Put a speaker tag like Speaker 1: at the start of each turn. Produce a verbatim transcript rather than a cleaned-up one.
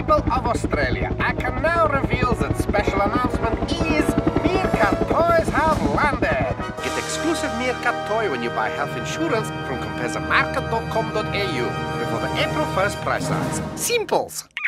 Speaker 1: people of Australia, I can now reveal that special announcement is Meerkat Toys have landed. Get exclusive Meerkat Toy when you buy health insurance from compare the market dot com dot a u before the April first price rise. Simples.